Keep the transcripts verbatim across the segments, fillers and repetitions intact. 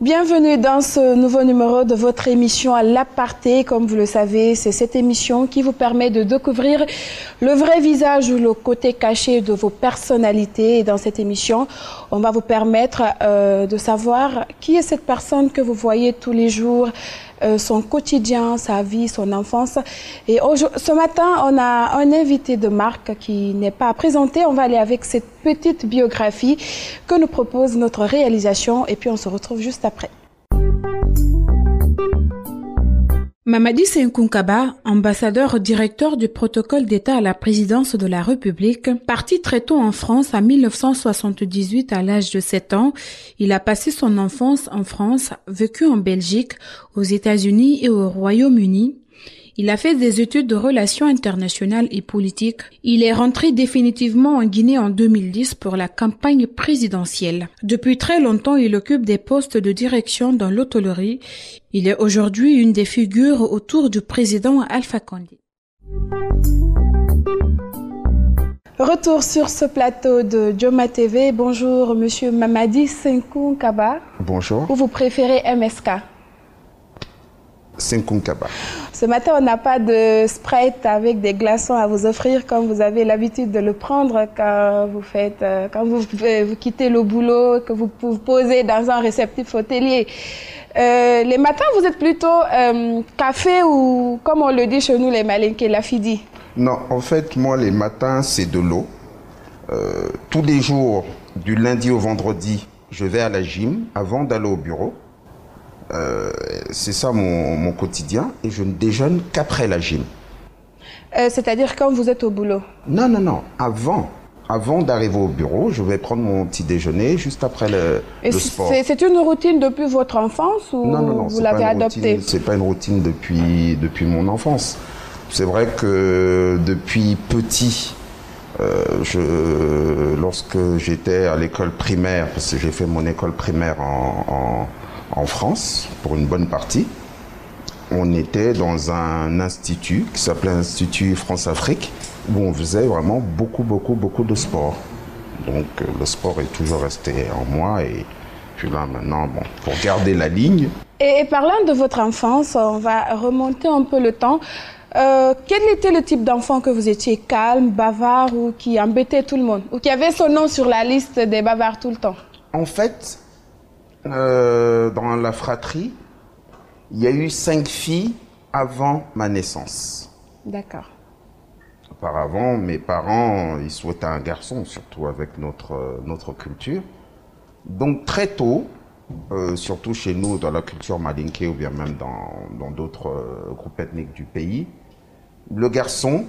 Bienvenue dans ce nouveau numéro de votre émission à l'aparté. Comme vous le savez, c'est cette émission qui vous permet de découvrir le vrai visage ou le côté caché de vos personnalités. Et dans cette émission, on va vous permettre euh, de savoir qui est cette personne que vous voyez tous les jours, euh, son quotidien, sa vie, son enfance. Et ce matin, on a un invité de marque qui n'est pas à présenter. On va aller avec cette petite biographie que nous propose notre réalisation et puis on se retrouve juste après. Mamadi Senkunkaba, ambassadeur directeur du protocole d'État à la présidence de la République, parti très tôt en France en mille neuf cent soixante-dix-huit à l'âge de sept ans, il a passé son enfance en France, vécu en Belgique, aux États-Unis et au Royaume-Uni. Il a fait des études de relations internationales et politiques. Il est rentré définitivement en Guinée en deux mille dix pour la campagne présidentielle. Depuis très longtemps, il occupe des postes de direction dans l'hôtellerie. Il est aujourd'hui une des figures autour du président Alpha Condé. Retour sur ce plateau de Joma T V. Bonjour, monsieur Mamadi Senkunkaba. Bonjour. Ou vous préférez M S K? Senkunkaba. Ce matin, on n'a pas de Sprite avec des glaçons à vous offrir comme vous avez l'habitude de le prendre quand vous faites, quand vous, vous quittez le boulot, que vous vous posez dans un réceptif hôtelier. Euh, les matins, vous êtes plutôt euh, café ou, comme on le dit chez nous, les malinqués, la fidi? Non, en fait, moi, les matins, c'est de l'eau. Euh, tous les jours, du lundi au vendredi, je vais à la gym avant d'aller au bureau. Euh, c'est ça mon, mon quotidien et je ne déjeune qu'après la gym. Euh, C'est-à-dire quand vous êtes au boulot? Non, non, non. Avant, avant d'arriver au bureau, je vais prendre mon petit déjeuner juste après le, et le sport. C'est une routine depuis votre enfance ou non, non, non, vous l'avez adoptée? C'est pas une routine depuis, depuis mon enfance. C'est vrai que depuis petit, euh, je, lorsque j'étais à l'école primaire, parce que j'ai fait mon école primaire en... en En France, pour une bonne partie, on était dans un institut qui s'appelait Institut France-Afrique, où on faisait vraiment beaucoup, beaucoup, beaucoup de sport. Donc euh, le sport est toujours resté en moi et puis là maintenant, bon, pour garder la ligne. Et, et parlant de votre enfance, on va remonter un peu le temps. Euh, quel était le type d'enfant que vous étiez? Calme, bavard ou qui embêtait tout le monde? Ou qui avait son nom sur la liste des bavards tout le temps? En fait, Euh, dans la fratrie, il y a eu cinq filles avant ma naissance. D'accord. Auparavant, mes parents, ils souhaitaient un garçon, surtout avec notre, notre culture. Donc très tôt, euh, surtout chez nous, dans la culture malinké ou bien même dans d'autres euh, groupes ethniques du pays, le garçon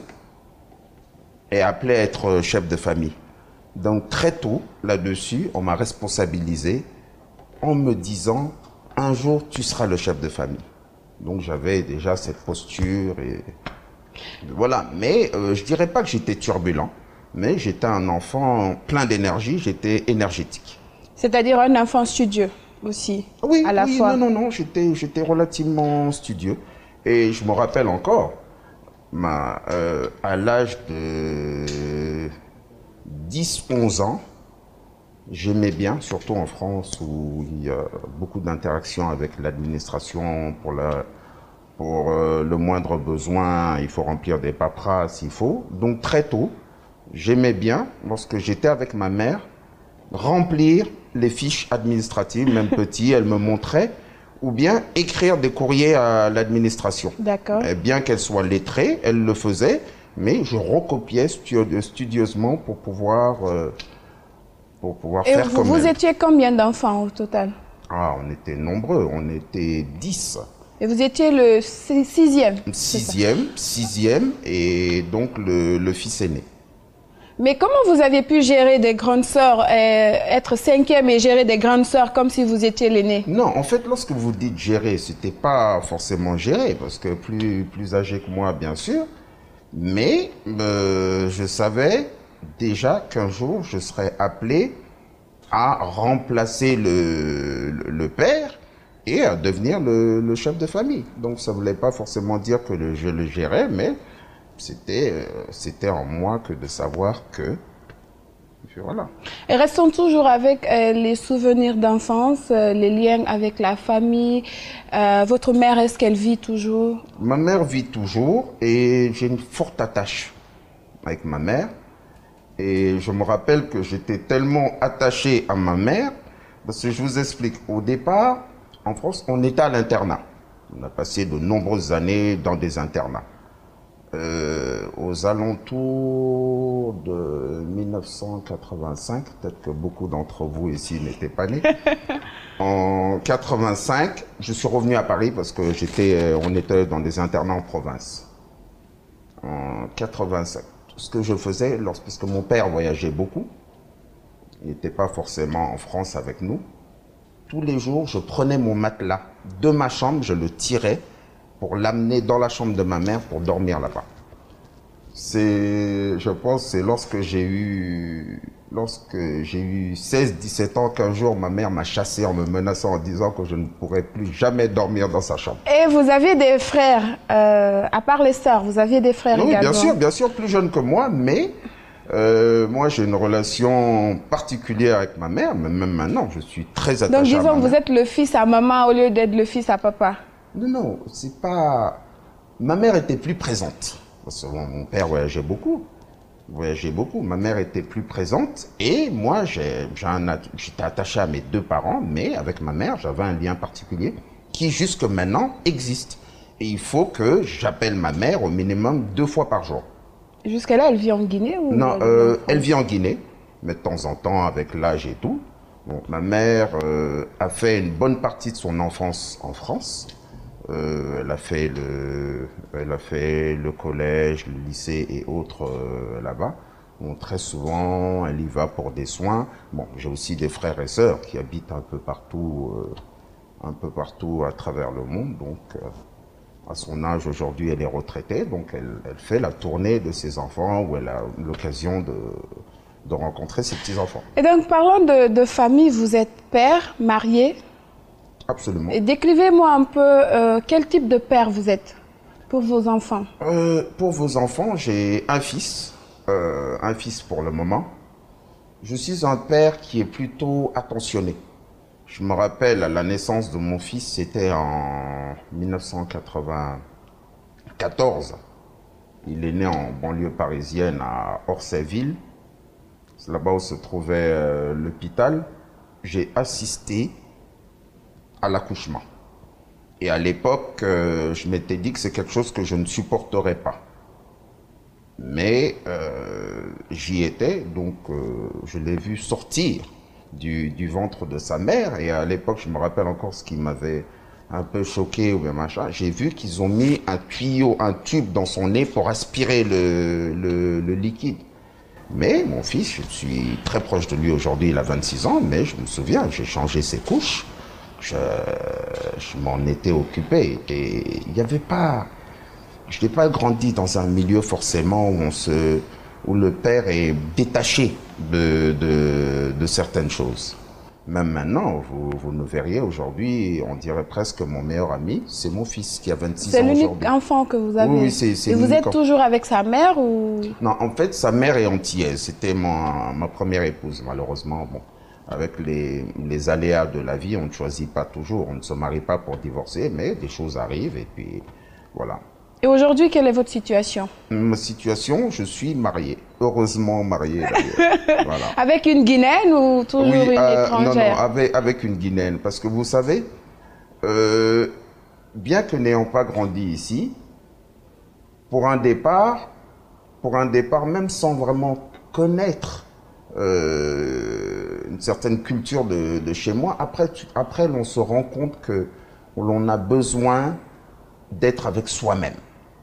est appelé à être chef de famille. Donc très tôt, là-dessus, on m'a responsabilisé en me disant, un jour, tu seras le chef de famille. Donc, j'avais déjà cette posture et voilà. Mais euh, je dirais pas que j'étais turbulent, mais j'étais un enfant plein d'énergie, j'étais énergétique. C'est-à-dire un enfant studieux aussi, oui, à la oui, fois. non, non, non, j'étais j'étais relativement studieux. Et je me rappelle encore, ma, euh, à l'âge de dix onze ans, j'aimais bien, surtout en France où il y a beaucoup d'interactions avec l'administration pour, la, pour euh, le moindre besoin, il faut remplir des paperasses, il faut. Donc très tôt, j'aimais bien, lorsque j'étais avec ma mère, remplir les fiches administratives, même petit, elle me montrait, ou bien écrire des courriers à l'administration. D'accord. Bien qu'elle soit lettrée, elle le faisait, mais je recopiais studieusement pour pouvoir... Euh, Pour pouvoir Et faire vous, comme vous elle. étiez combien d'enfants au total? Ah, on était nombreux, on était dix. Et vous étiez le sixième? Sixième, sixième, et donc le, le fils aîné. Mais comment vous avez pu gérer des grandes sœurs, euh, être cinquième et gérer des grandes sœurs comme si vous étiez l'aîné? Non, en fait, lorsque vous dites gérer, c'était pas forcément gérer, parce que plus, plus âgé que moi, bien sûr, mais euh, je savais déjà qu'un jour, je serais appelé à remplacer le, le, le père et à devenir le, le chef de famille. Donc, ça ne voulait pas forcément dire que le, je le gérais, mais c'était euh, c'était en moi que de savoir que Et puis voilà. Et restons toujours avec euh, les souvenirs d'enfance, euh, les liens avec la famille. Euh, votre mère, est-ce qu'elle vit toujours? Ma mère vit toujours et j'ai une forte attache avec ma mère. Et je me rappelle que j'étais tellement attaché à ma mère, parce que je vous explique, au départ, en France, on était à l'internat. On a passé de nombreuses années dans des internats. Euh, aux alentours de mille neuf cent quatre-vingt-cinq, peut-être que beaucoup d'entre vous ici n'étaient pas nés. En quatre-vingt-cinq, je suis revenu à Paris parce que j'étais, on était dans des internats en province. En quatre-vingt-cinq, ce que je faisais, lorsque, parce que mon père voyageait beaucoup, il n'était pas forcément en France avec nous. Tous les jours, je prenais mon matelas de ma chambre, je le tirais pour l'amener dans la chambre de ma mère pour dormir là-bas. C'est, je pense, c'est lorsque j'ai eu, lorsque j'ai eu seize dix-sept ans qu'un jour ma mère m'a chassé en me menaçant en disant que je ne pourrais plus jamais dormir dans sa chambre. Et vous aviez des frères, euh, à part les sœurs, vous aviez des frères oui, également? Bien sûr, bien sûr, plus jeunes que moi, mais euh, moi j'ai une relation particulière avec ma mère, mais même maintenant je suis très attaché à ma mère. Donc disons, vous mère. êtes le fils à maman au lieu d'être le fils à papa? Non, non, c'est pas... Ma mère était plus présente. Parce que mon père voyageait beaucoup. Voyageait beaucoup. Ma mère était plus présente. Et moi, j'étais attaché à mes deux parents, mais avec ma mère, j'avais un lien particulier qui, jusque maintenant, existe. Et il faut que j'appelle ma mère au minimum deux fois par jour. Jusqu'à là, elle vit en Guinée ou Non, euh, elle vit en Guinée, mais de temps en temps, avec l'âge et tout. Donc, ma mère euh, a fait une bonne partie de son enfance en France. Euh, elle a fait le, elle a fait le collège, le lycée et autres euh, là-bas. Bon, très souvent, elle y va pour des soins. Bon, j'ai aussi des frères et sœurs qui habitent un peu partout, euh, un peu partout à travers le monde. Donc, euh, à son âge aujourd'hui, elle est retraitée. Donc, elle, elle fait la tournée de ses enfants où elle a l'occasion de, de rencontrer ses petits enfants. Et donc, parlant de, de famille, vous êtes père, marié? Absolument. Et décrivez-moi un peu euh, quel type de père vous êtes pour vos enfants. Euh, pour vos enfants, j'ai un fils, euh, un fils pour le moment. Je suis un père qui est plutôt attentionné. Je me rappelle, à la naissance de mon fils, c'était en mille neuf cent quatre-vingt-quatorze. Il est né en banlieue parisienne à Orsayville. C'est là-bas où se trouvait euh, l'hôpital. J'ai assisté à l'accouchement. Et à l'époque, euh, je m'étais dit que c'est quelque chose que je ne supporterais pas. Mais euh, j'y étais, donc euh, je l'ai vu sortir du, du ventre de sa mère. Et à l'époque, je me rappelle encore ce qui m'avait un peu choqué ou bien machin. J'ai vu qu'ils ont mis un tuyau, un tube dans son nez pour aspirer le, le, le liquide. Mais mon fils, je suis très proche de lui aujourd'hui, il a vingt-six ans, mais je me souviens, j'ai changé ses couches. Je, je m'en étais occupé et il n'y avait pas... Je n'ai pas grandi dans un milieu forcément où, on se, où le père est détaché de, de, de certaines choses. Même maintenant, vous, vous nous verriez aujourd'hui, on dirait presque mon meilleur ami, c'est mon fils qui a vingt-six ans aujourd'hui. C'est l'unique enfant que vous avez? Oui, oui, c'est c'est Et vous êtes toujours avec sa mère ou? Non, en fait, sa mère est antillaise. C'était ma, ma première épouse, malheureusement. Bon. Avec les, les aléas de la vie, on ne choisit pas toujours, on ne se marie pas pour divorcer, mais des choses arrivent et puis voilà. Et aujourd'hui, quelle est votre situation? Ma situation, je suis marié, heureusement marié d'ailleurs. Voilà. Avec une Guinéenne ou toujours oui, une euh, étrangère? Non, non, avec, avec une Guinéenne, parce que vous savez, euh, bien que n'ayant pas grandi ici, pour un départ, pour un départ, même sans vraiment connaître Euh, une certaine culture de, de chez moi. Après, tu, après l'on se rend compte que l'on a besoin d'être avec soi-même.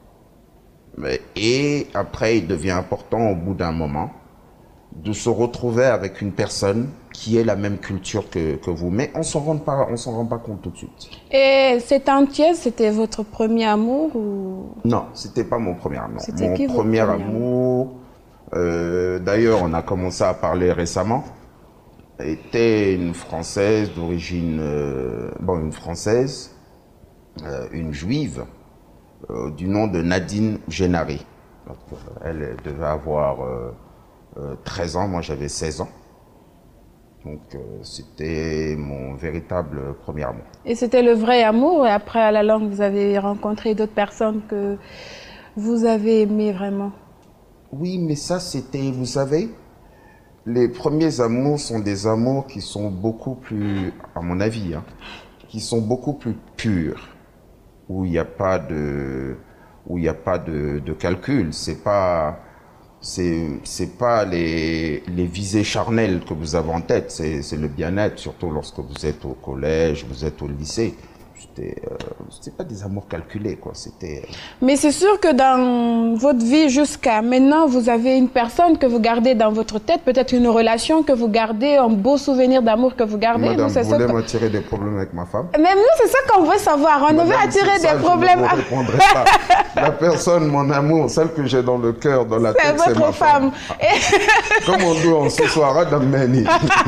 Et après, il devient important au bout d'un moment de se retrouver avec une personne qui ait la même culture que, que vous. Mais on ne s'en rend pas, on s'en rend pas compte tout de suite. Et cette entière, c'était votre premier amour ou... Non, c'était pas mon premier amour. C'était mon qui premier votre premier amour... amour Euh, D'ailleurs, on a commencé à parler récemment. Était une Française d'origine, euh, bon, une Française, euh, une Juive, euh, du nom de Nadine Génari. Donc, elle devait avoir euh, euh, treize ans, moi j'avais seize ans. Donc euh, c'était mon véritable premier amour. Et c'était le vrai amour, et après à la longue vous avez rencontré d'autres personnes que vous avez aimées vraiment? Oui, mais ça c'était, vous savez, les premiers amours sont des amours qui sont beaucoup plus, à mon avis, hein, qui sont beaucoup plus purs, où il n'y a pas de, où il n'y a pas de, de calcul. C'est pas, c'est, c'est pas les, les visées charnelles que vous avez en tête. C'est, c'est le bien-être, surtout lorsque vous êtes au collège, vous êtes au lycée. C'était, euh, c'était pas des amours calculés, quoi. C'était. Euh... Mais c'est sûr que dans votre vie jusqu'à maintenant, vous avez une personne que vous gardez dans votre tête, peut-être une relation que vous gardez, un beau souvenir d'amour que vous gardez. Madame, nous, vous voulez que... m'attirer des problèmes avec ma femme? Même nous, c'est ça qu'on veut savoir. On Madame, veut attirer ça, des problèmes. Je ne vous répondrai pas. La personne, mon amour, celle que j'ai dans le cœur, dans la tête, c'est ma femme. femme. Comme on dit en ce soir, Adam Meni.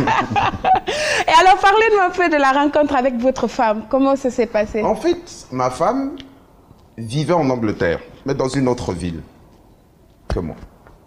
Et alors, parlez-nous un peu de la rencontre avec votre femme. Comment ça s'est passé? En fait, ma femme vivait en Angleterre, mais dans une autre ville que moi.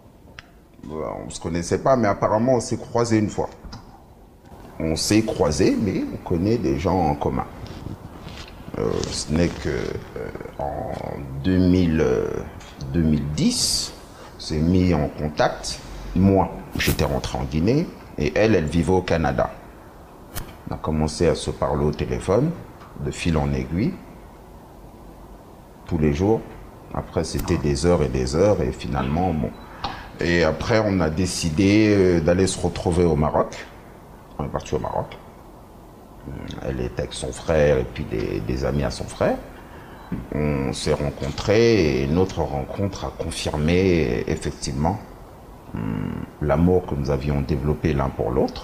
On ne se connaissait pas, mais apparemment, on s'est croisés une fois. On s'est croisés, mais on connaît des gens en commun. Euh, ce n'est que euh, en deux mille, euh, deux mille dix, on s'est mis en contact. Moi, j'étais rentré en Guinée, et elle, elle vivait au Canada. On a commencé à se parler au téléphone, de fil en aiguille, tous les jours. Après, c'était des heures et des heures, et finalement, bon. Et après, on a décidé d'aller se retrouver au Maroc. On est parti au Maroc. Elle était avec son frère et puis des, des amis à son frère. On s'est rencontrés et notre rencontre a confirmé effectivement hum, l'amour que nous avions développé l'un pour l'autre.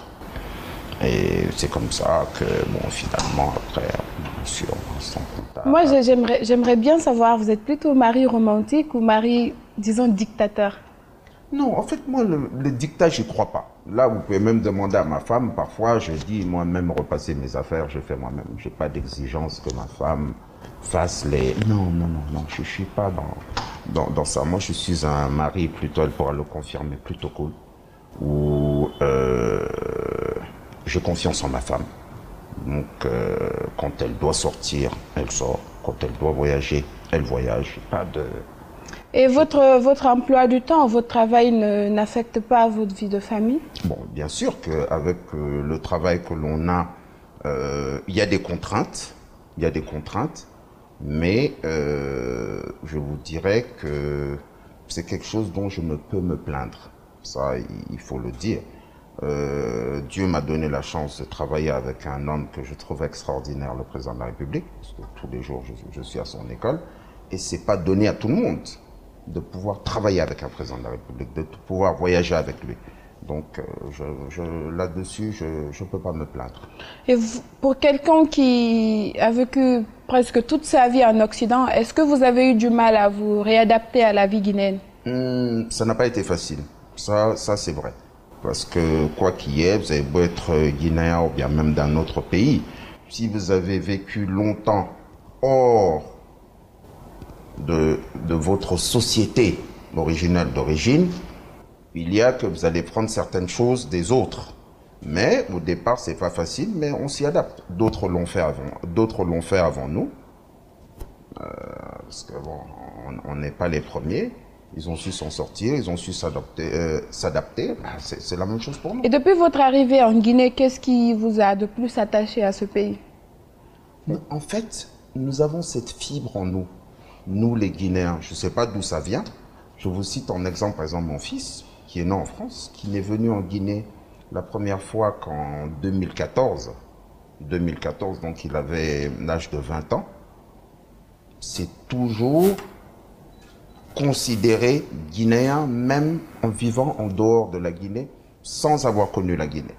Et c'est comme ça que, bon, finalement, après, on s'est en contact. Moi, j'aimerais, j'aimerais bien savoir, vous êtes plutôt mari romantique ou mari, disons, dictateur? Non, en fait, moi, le, le dictat, j'y crois pas. Là, vous pouvez même demander à ma femme. Parfois, je dis moi-même repasser mes affaires, je fais moi-même. Je n'ai pas d'exigence que ma femme fasse les... Non, non, non, non, je ne suis pas dans, dans, dans ça. Moi, je suis un mari, plutôt, elle pourra le confirmer, plutôt cool. Où euh, j'ai confiance en ma femme. Donc, euh, quand elle doit sortir, elle sort. Quand elle doit voyager, elle voyage. Pas de... Et votre, votre emploi du temps, votre travail n'affecte pas votre vie de famille? Bon, bien sûr qu'avec euh, le travail que l'on a, euh, il y a des contraintes, il y a des contraintes, mais euh, je vous dirais que c'est quelque chose dont je ne peux me plaindre. Ça, il faut le dire. Euh, Dieu m'a donné la chance de travailler avec un homme que je trouve extraordinaire, le président de la République, parce que tous les jours je, je suis à son école, et c'est pas donné à tout le monde de pouvoir travailler avec un président de la République, de pouvoir voyager avec lui. Donc, euh, je, je, là-dessus, je ne peux pas me plaindre. Et vous, pour quelqu'un qui a vécu presque toute sa vie en Occident, est-ce que vous avez eu du mal à vous réadapter à la vie guinéenne? Hum, ça n'a pas été facile. Ça, ça c'est vrai. Parce que, quoi qu'il y ait, vous avez beau être guinéen ou bien même d'un autre pays, si vous avez vécu longtemps hors De, de votre société originale d'origine, il y a que vous allez prendre certaines choses des autres. Mais au départ, c'est pas facile, mais on s'y adapte. D'autres l'ont fait avant, d'autres l'ont fait avant nous. Euh, parce que bon, on n'est pas les premiers. Ils ont su s'en sortir, ils ont su s'adapter. Euh, s'adapter. C'est la même chose pour nous. Et depuis votre arrivée en Guinée, qu'est-ce qui vous a de plus attaché à ce pays? En fait, nous avons cette fibre en nous. Nous, les Guinéens, je ne sais pas d'où ça vient. Je vous cite en exemple, par exemple, mon fils, qui est né en France, qui n'est venu en Guinée la première fois qu'en deux mille quatorze. deux mille quatorze, donc il avait l'âge de vingt ans. C'est toujours considéré Guinéen, même en vivant en dehors de la Guinée, sans avoir connu la Guinée,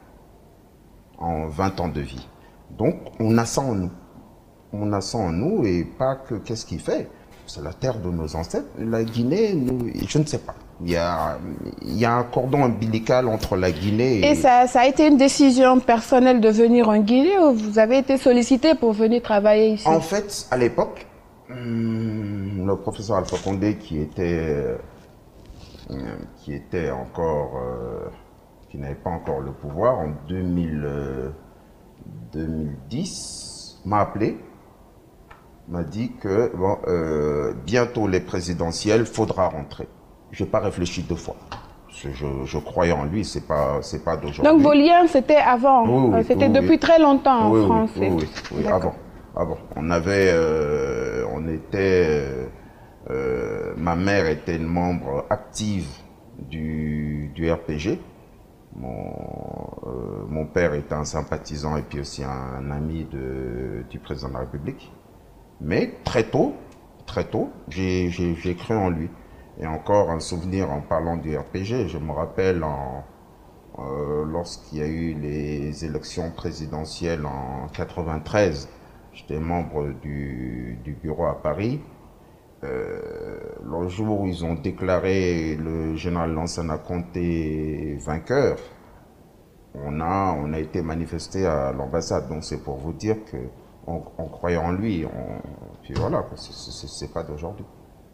en vingt ans de vie. Donc, on a ça en nous. On a ça en nous, et pas que, qu'est-ce qu'il fait? C'est la terre de nos ancêtres. La Guinée, nous, je ne sais pas. Il y a, il y a un cordon ombilical entre la Guinée et... Et ça, ça a été une décision personnelle de venir en Guinée ou vous avez été sollicité pour venir travailler ici? En fait, à l'époque, hum, le professeur Alpha Condé, qui était, euh, qui était encore, euh, qui n'avait pas encore le pouvoir, en deux mille, euh, deux mille dix, m'a appelé, m'a dit que bon, euh, bientôt les présidentielles, faudra rentrer. Je n'ai pas réfléchi deux fois. Je, je croyais en lui, c'est pas, c'est pas d'aujourd'hui. Donc vos liens, c'était avant, oui, oui, c'était oui, depuis oui. très longtemps oui, en France. Oui, oui, oui, oui avant, avant. On avait, euh, on était, euh, euh, ma mère était une membre active du, du R P G. Mon, euh, mon père était un sympathisant et puis aussi un, un ami de, du président de la République. Mais très tôt, très tôt, j'ai cru en lui. Et encore un souvenir en parlant du R P G, je me rappelle en, euh, lorsqu'il y a eu les élections présidentielles en quatre-vingt-treize, j'étais membre du, du bureau à Paris. Euh, le jour où ils ont déclaré le général Lansana Conté vainqueur, on a, on a été manifesté à l'ambassade. Donc c'est pour vous dire qu'on on croyait en lui. On, puis voilà, c'est pas d'aujourd'hui.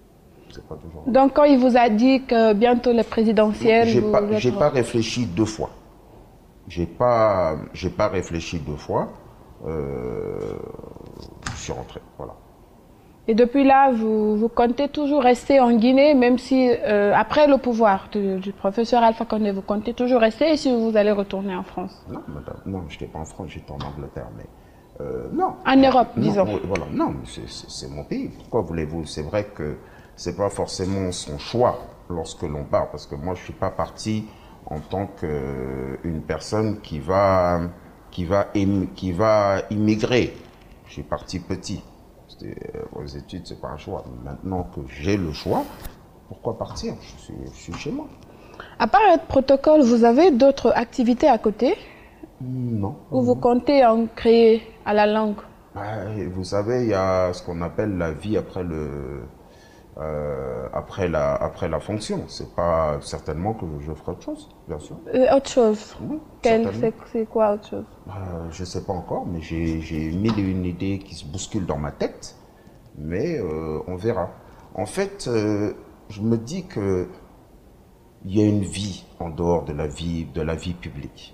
Donc quand il vous a dit que bientôt les présidentielles... J'ai pas, êtes... j'ai pas réfléchi deux fois. J'ai pas, j'ai pas réfléchi deux fois. Euh, je suis rentré, voilà. Et depuis là, vous, vous comptez toujours rester en Guinée, même si euh, après le pouvoir du, du professeur Alpha Condé, vous comptez toujours rester et si vous allez retourner en France? Non, madame, non, je n'étais pas en France, j'étais en Angleterre, mais euh, non. En Europe, non, disons. Voilà, non, c'est mon pays. Pourquoi voulez-vous? C'est vrai que c'est pas forcément son choix lorsque l'on part, parce que moi je suis pas parti en tant qu'une personne qui va qui va qui va immigrer. Je suis parti petit. Aux études, c'est pas un choix. Maintenant que j'ai le choix, pourquoi partir? Je suis, je suis chez moi. À part être protocole, vous avez d'autres activités à côté? Non. Ou vous comptez en créer à la langue? Vous savez, il y a ce qu'on appelle la vie après le euh, après la après la fonction. C'est pas certainement que je ferai autre chose, bien sûr. Euh, autre chose. Oui, c'est quoi autre chose? euh, Je sais pas encore, mais j'ai mille et une idées qui se bousculent dans ma tête, mais euh, on verra. En fait, euh, je me dis que il y a une vie en dehors de la vie de la vie publique.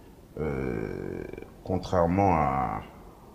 Euh, contrairement à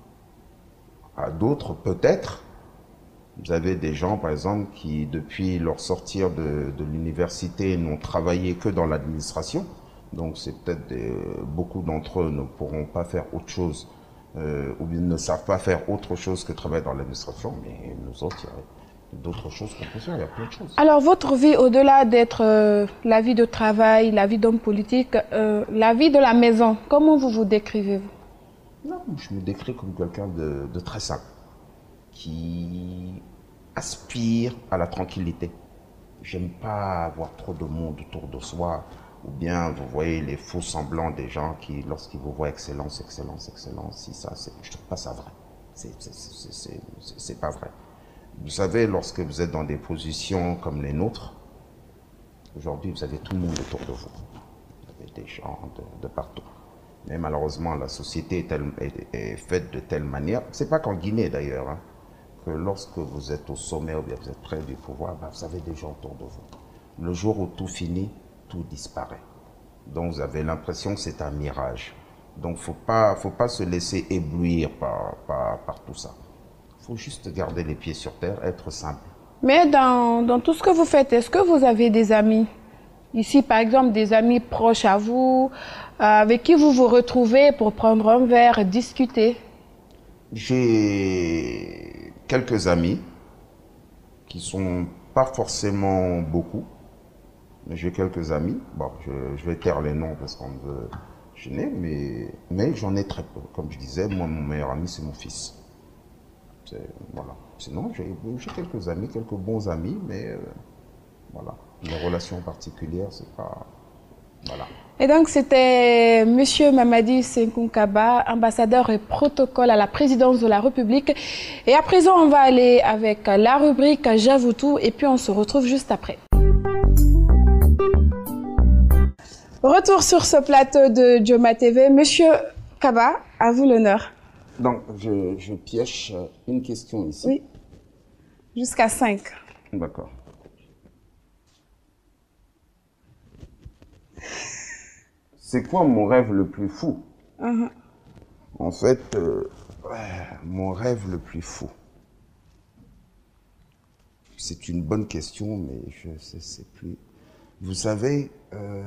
à d'autres, peut-être. Vous avez des gens, par exemple, qui, depuis leur sortir de, de l'université, n'ont travaillé que dans l'administration. Donc, c'est peut-être beaucoup d'entre eux ne pourront pas faire autre chose, euh, ou bien ne savent pas faire autre chose que travailler dans l'administration. Mais nous autres, il y a d'autres choses qu'on peut faire, il y a plein de choses. Alors, votre vie, au-delà d'être euh, la vie de travail, la vie d'homme politique, euh, la vie de la maison, comment vous vous décrivez-vous? Non, je me décris comme quelqu'un de, de très simple, qui aspire à la tranquillité. J'aime pas avoir trop de monde autour de soi, ou bien vous voyez les faux semblants des gens qui, lorsqu'ils vous voient excellence, excellence, excellence, si ça, je trouve pas ça vrai. C'est pas vrai. Vous savez, lorsque vous êtes dans des positions comme les nôtres, aujourd'hui vous avez tout le monde autour de vous. Vous avez des gens de, de partout. Mais malheureusement, la société est, telle, est, est faite de telle manière, c'est pas qu'en Guinée d'ailleurs, hein, que lorsque vous êtes au sommet ou bien vous êtes près du pouvoir, ben vous avez des gens autour de vous. Le jour où tout finit, tout disparaît. Donc vous avez l'impression que c'est un mirage. Donc faut pas, faut pas se laisser éblouir par, par, par tout ça. Il faut juste garder les pieds sur terre, être simple. Mais dans, dans tout ce que vous faites, est-ce que vous avez des amis? Ici, par exemple, des amis proches à vous, euh, avec qui vous vous retrouvez pour prendre un verre et discuter? J'ai quelques amis qui sont pas forcément beaucoup, mais j'ai quelques amis. Bon, je, je vais taire les noms parce qu'on veut gêner, mais, mais j'en ai très peu. Comme je disais, moi, mon meilleur ami, c'est mon fils. Voilà. Sinon, j'ai quelques amis, quelques bons amis, mais euh, voilà. Les relations particulières, c'est pas... Voilà. Et donc, c'était Monsieur Mamadi Seynkoun Kaba, ambassadeur et protocole à la présidence de la République. Et à présent, on va aller avec la rubrique J'avoue tout, et puis on se retrouve juste après. Retour sur ce plateau de Joma T V. Monsieur Kaba, à vous l'honneur. Donc, je, je piège une question ici. Oui. Jusqu'à cinq. D'accord. C'est quoi mon rêve le plus fou? Uh-huh. En fait, euh, ouais, mon rêve le plus fou. C'est une bonne question, mais je ne sais plus. Vous savez, euh,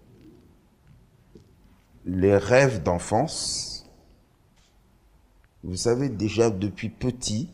les rêves d'enfance, vous savez, déjà depuis petit,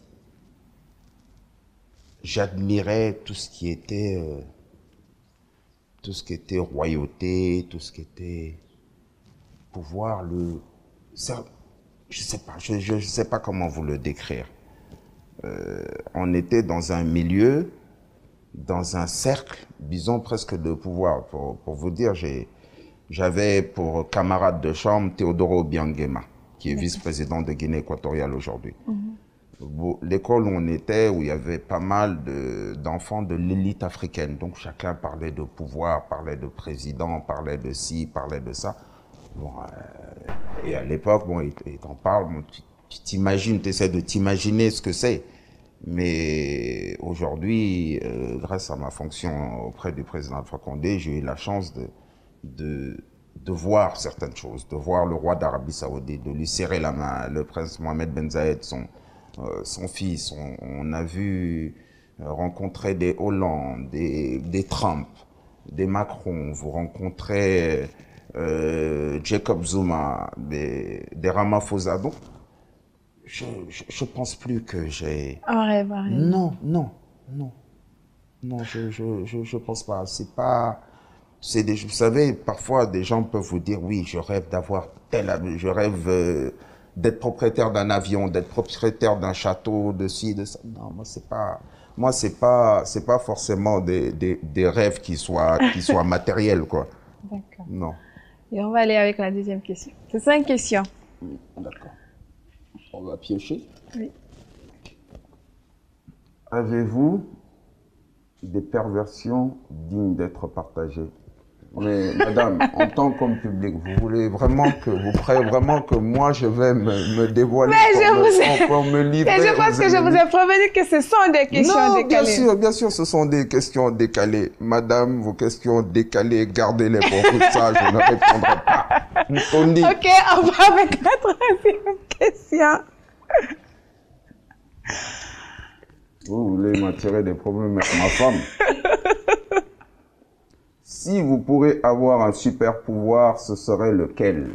j'admirais tout ce qui était, euh, tout ce qui était royauté, tout ce qui était pouvoir, le, ça, je sais pas, je, je sais pas comment vous le décrire. Euh, on était dans un milieu, dans un cercle, disons presque de pouvoir. Pour, pour vous dire, j'ai, j'avais pour camarade de chambre Théodoro Obiangema, qui est vice-président de Guinée équatoriale aujourd'hui. Mm-hmm. L'école où on était, où il y avait pas mal de, d'enfants de l'élite africaine, donc chacun parlait de pouvoir, parlait de président, parlait de ci, parlait de ça. Bon, euh, et à l'époque, bon, il, il t'en parle, bon, tu, tu t'imagines, tu essaies de t'imaginer ce que c'est. Mais aujourd'hui, euh, grâce à ma fonction auprès du président Alpha Condé, j'ai eu la chance de, de, de voir certaines choses, de voir le roi d'Arabie Saoudite, de lui serrer la main, le prince Mohamed Ben Zayed, son, euh, son fils. On, on a vu euh, rencontrer des Hollande, des, des Trump, des Macron. Vous rencontrez euh, Jacob Zuma, des, des Ramaphosa. Donc, je ne pense plus que j'ai... Un rêve, un rêve. Non, non, non. Non, je ne je, je, je pense pas. C'est pas... C'est des, vous savez, parfois, des gens peuvent vous dire, oui, je rêve d'avoir tel... Je rêve euh, d'être propriétaire d'un avion, d'être propriétaire d'un château, de ci, de ça. Non, moi, c'est pas... Moi, c'est pas, c'est pas forcément des, des, des rêves qui soient, qui soient matériels, quoi. D'accord. Non. Et on va aller avec la deuxième question. C'est cinq questions. D'accord. On va piocher. Oui. Avez-vous des perversions dignes d'être partagées? Mais madame, en tant qu'homme public, vous voulez vraiment que vous croyez vraiment que moi je vais me, me dévoiler Mais je pour, vous me, ai... pour me livrer? Mais je pense que je vous ai prévenu que ce sont des questions non, décalées. Bien sûr, bien sûr, ce sont des questions décalées. Madame, vos questions décalées, gardez-les pour vous, ça, je ne répondrai pas. On dit... Ok, on va avec la troisième question. Vous voulez m'attirer des problèmes avec ma femme? Si vous pourrez avoir un super pouvoir, ce serait lequel?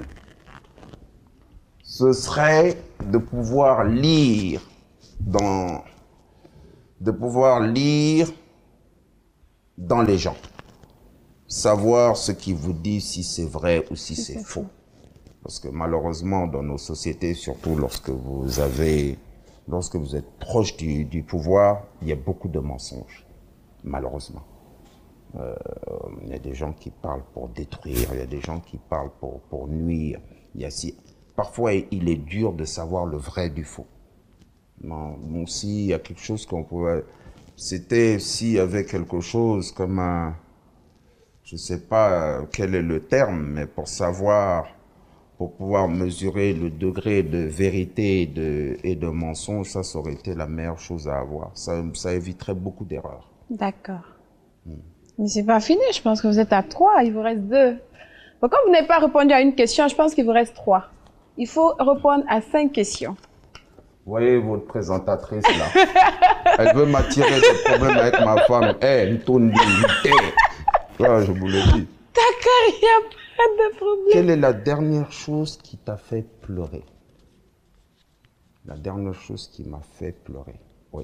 Ce serait de pouvoir lire dans, de pouvoir lire dans les gens. Savoir ce qu'ils vous disent, si c'est vrai ou si c'est faux. Parce que malheureusement, dans nos sociétés, surtout lorsque vous avez, lorsque vous êtes proche du, du pouvoir, il y a beaucoup de mensonges, malheureusement. Euh, il y a des gens qui parlent pour détruire, il y a des gens qui parlent pour, pour nuire. Il y a si... Parfois, il est dur de savoir le vrai du faux. Non, bon, s'il y a quelque chose qu'on pouvait... C'était s'il y avait quelque chose comme un... Je ne sais pas quel est le terme, mais pour savoir, pour pouvoir mesurer le degré de vérité et de, et de mensonge, ça, ça aurait été la meilleure chose à avoir. Ça, ça éviterait beaucoup d'erreurs. D'accord. Hmm. Mais c'est pas fini, je pense que vous êtes à trois, il vous reste deux. Bon, comme vous n'avez pas répondu à une question, je pense qu'il vous reste trois. Il faut répondre à cinq questions. Vous voyez votre présentatrice là, elle veut m'attirer des problèmes avec ma femme. Eh, elle tourne d'unité. Là, je vous le dis. D'accord, il n'y a pas de problème. Quelle est la dernière chose qui t'a fait pleurer? La dernière chose qui m'a fait pleurer, oui.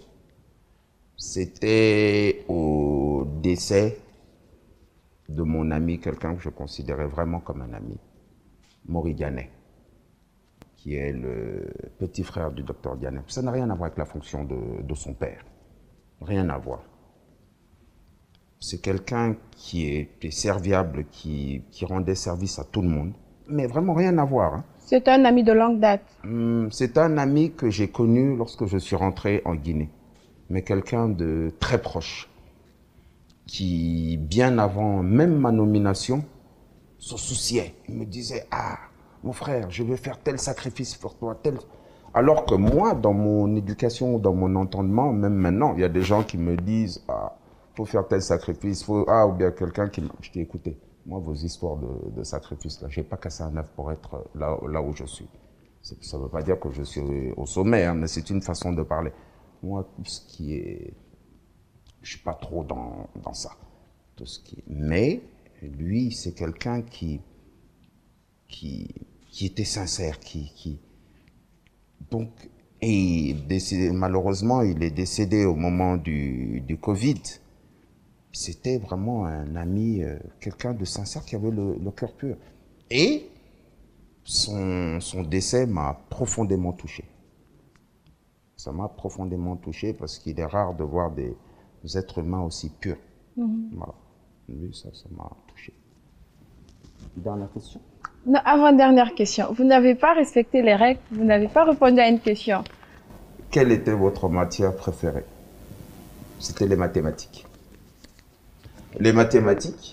C'était au décès de mon ami, quelqu'un que je considérais vraiment comme un ami, Maury Dianet, qui est le petit frère du docteur Dianet. Ça n'a rien à voir avec la fonction de, de son père. Rien à voir. C'est quelqu'un qui était serviable, qui, qui rendait service à tout le monde, mais vraiment rien à voir. Hein. C'est un ami de longue date. Hum, c'est un ami que j'ai connu lorsque je suis rentré en Guinée, mais quelqu'un de très proche, qui, bien avant même ma nomination, se souciait. Il me disait, ah, mon frère, je vais faire tel sacrifice pour toi, tel... Alors que moi, dans mon éducation, dans mon entendement, même maintenant, il y a des gens qui me disent, ah, il faut faire tel sacrifice, faut... ah, ou bien quelqu'un qui m'a... Je t'ai écouté. Moi, vos histoires de, de sacrifice, là, j'ai pas cassé un œuf pour être là, là où je suis. Ça ne veut pas dire que je suis au sommet, hein, mais c'est une façon de parler. Moi, tout ce qui est... Je suis pas trop dans, dans ça. Tout ce qui est... Mais, lui, c'est quelqu'un qui, qui, qui était sincère, qui... qui... Donc, et décédé, malheureusement, il est décédé au moment du, du Covid. C'était vraiment un ami, euh, quelqu'un de sincère qui avait le, le cœur pur. Et son, son décès m'a profondément touché. Ça m'a profondément touché parce qu'il est rare de voir des, des êtres humains aussi purs. Mm-hmm. Voilà. Lui, ça, ça m'a touché. Dernière question? Non, avant-dernière question. Vous n'avez pas respecté les règles, vous n'avez pas répondu à une question. Quelle était votre matière préférée? C'était les mathématiques. Les mathématiques,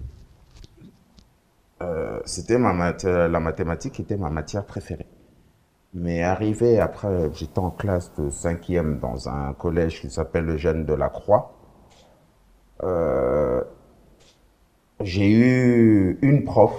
euh, c'était ma matière, la mathématique était ma matière préférée. Mais arrivé après, j'étais en classe de cinquième dans un collège qui s'appelle le Jeune de la Croix. Euh, j'ai eu une prof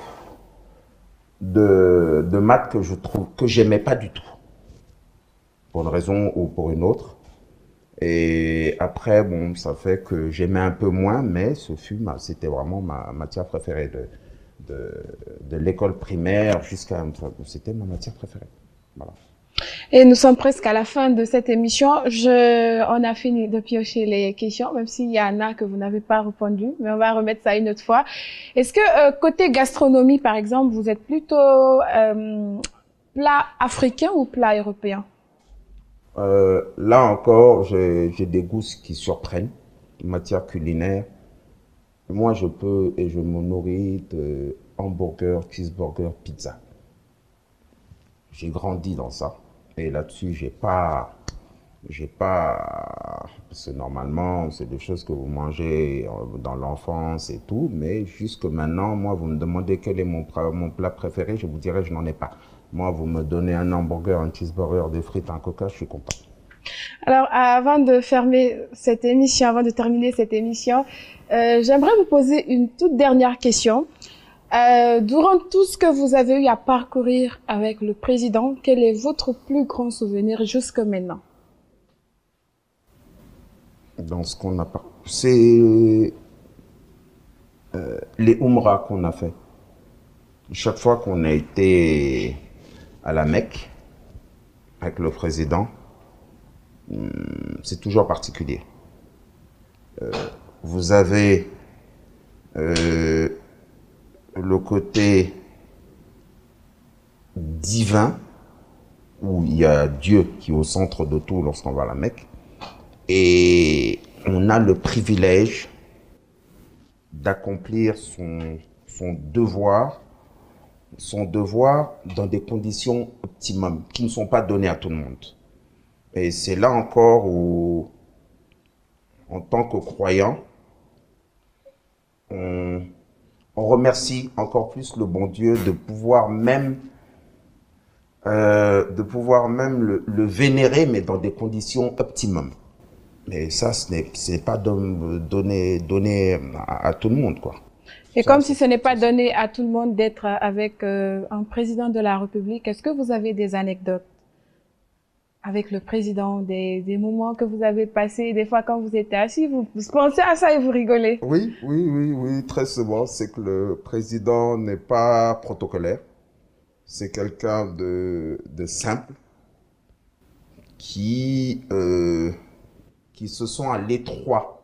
de, de maths que je trouve que j'aimais pas du tout, pour une raison ou pour une autre. Et après, bon, ça fait que j'aimais un peu moins, mais ce fut ma, c'était vraiment ma matière préférée de, de, de l'école primaire jusqu'à, c'était ma matière préférée. Voilà. Et nous sommes presque à la fin de cette émission. Je, on a fini de piocher les questions, même s'il y en a que vous n'avez pas répondu, mais on va remettre ça une autre fois. Est-ce que euh, côté gastronomie, par exemple, vous êtes plutôt euh, plat africain ou plat européen? Euh, là encore, j'ai des goûts qui surprennent en matière culinaire. Moi, je peux et je me nourris de hamburger, cheeseburger, pizza. J'ai grandi dans ça. Et là-dessus, j'ai pas, j'ai pas, parce que normalement, c'est des choses que vous mangez dans l'enfance et tout, mais jusque maintenant, moi, vous me demandez quel est mon, mon plat préféré, je vous dirais, je n'en ai pas. Moi, vous me donnez un hamburger, un cheeseburger, des frites, un coca, je suis content. Alors, avant de fermer cette émission, avant de terminer cette émission, euh, j'aimerais vous poser une toute dernière question. Euh, durant tout ce que vous avez eu à parcourir avec le président, quel est votre plus grand souvenir jusque maintenant? Dans ce qu'on a parcouru, c'est euh, les Umrah qu'on a fait. Chaque fois qu'on a été à la Mecque avec le président, c'est toujours particulier. Euh, vous avez euh, le côté divin, où il y a Dieu qui est au centre de tout lorsqu'on va à la Mecque, et on a le privilège d'accomplir son, son devoir, son devoir dans des conditions optimum, qui ne sont pas données à tout le monde. Et c'est là encore où, en tant que croyant, on, on remercie encore plus le bon Dieu de pouvoir même, euh, de pouvoir même le, le vénérer, mais dans des conditions optimum. Mais ça, ce n'est pas donné, donné à, à tout le monde, quoi. Et ça, comme si ce n'est pas donné à tout le monde d'être avec euh, un président de la République, est-ce que vous avez des anecdotes avec le président, des, des moments que vous avez passés, des fois quand vous étiez assis, vous, vous pensez à ça et vous rigolez? Oui, oui, oui, oui, très souvent, c'est que le président n'est pas protocolaire. C'est quelqu'un de, de simple qui, euh, qui se sent à l'étroit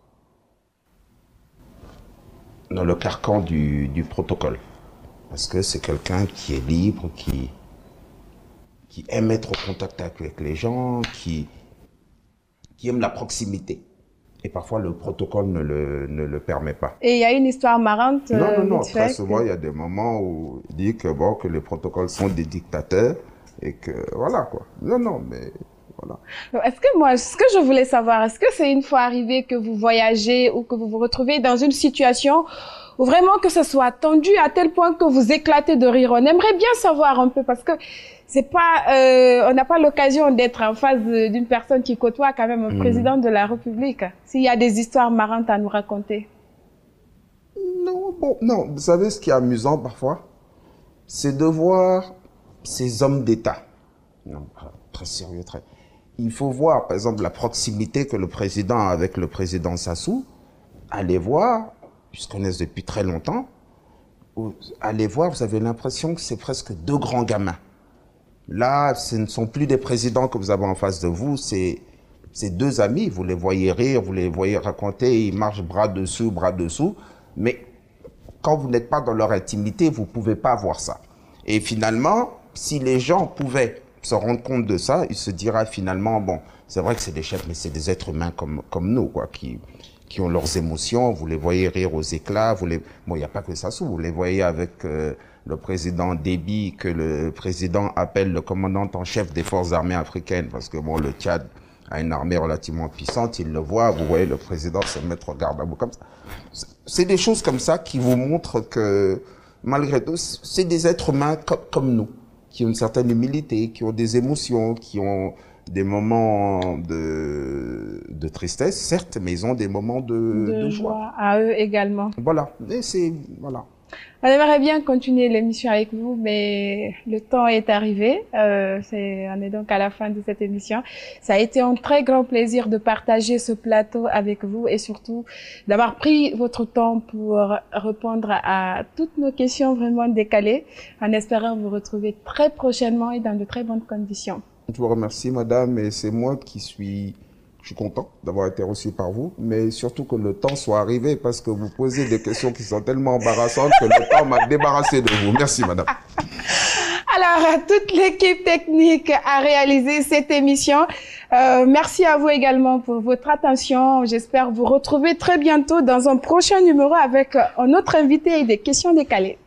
dans le carcan du, du protocole. Parce que c'est quelqu'un qui est libre, qui... qui aime être au contact avec les gens, qui, qui aime la proximité. Et parfois, le protocole ne le, ne le permet pas. Et il y a une histoire marrante. Non, non, non. Euh, Très souvent, il y a des moments où il dit que, bon, que les protocoles sont des dictateurs et que, voilà, quoi. Non, non, mais voilà. Est-ce que moi, ce que je voulais savoir, est-ce que c'est une fois arrivé que vous voyagez ou que vous vous retrouvez dans une situation où vraiment que ce soit tendu à tel point que vous éclatez de rire? On aimerait bien savoir un peu parce que c'est pas, euh, on n'a pas l'occasion d'être en face d'une personne qui côtoie quand même un mmh. président de la République. S'il y a des histoires marrantes à nous raconter. Non, bon, non, vous savez ce qui est amusant parfois, c'est de voir ces hommes d'État. Non, très sérieux, très. Il faut voir, par exemple, la proximité que le président a avec le président Sassou. Allez voir, ils se connaissent depuis très longtemps. Allez voir, vous avez l'impression que c'est presque deux grands gamins. Là, ce ne sont plus des présidents que vous avez en face de vous, c'est c'est deux amis. Vous les voyez rire, vous les voyez raconter, ils marchent bras dessous, bras dessous. Mais quand vous n'êtes pas dans leur intimité, vous ne pouvez pas voir ça. Et finalement, si les gens pouvaient se rendre compte de ça, ils se diraient finalement, bon, c'est vrai que c'est des chefs, mais c'est des êtres humains comme, comme nous, quoi, qui, qui ont leurs émotions. Vous les voyez rire aux éclats. Vous les... Bon, il n'y a pas que Sassou, vous les voyez avec euh, le président Déby, que le président appelle le commandant en chef des forces armées africaines, parce que bon, le Tchad a une armée relativement puissante, il le voit, vous voyez le président se mettre au garde à vous comme ça. C'est des choses comme ça qui vous montrent que, malgré tout, c'est des êtres humains comme, comme nous, qui ont une certaine humilité, qui ont des émotions, qui ont des moments de, de tristesse, certes, mais ils ont des moments de, de, de joie. joie. À eux également. Voilà, et c'est, voilà. On aimerait bien continuer l'émission avec vous, mais le temps est arrivé. Euh, c'est, on est donc à la fin de cette émission. Ça a été un très grand plaisir de partager ce plateau avec vous et surtout d'avoir pris votre temps pour répondre à toutes nos questions vraiment décalées, en espérant vous retrouver très prochainement et dans de très bonnes conditions. Je vous remercie, madame, et c'est moi qui suis... Je suis content d'avoir été reçu par vous, mais surtout que le temps soit arrivé parce que vous posez des questions qui sont tellement embarrassantes que le temps m'a débarrassé de vous. Merci, madame. Alors, toute l'équipe technique a réalisé cette émission. Euh, merci à vous également pour votre attention. J'espère vous retrouver très bientôt dans un prochain numéro avec un autre invité et des questions décalées.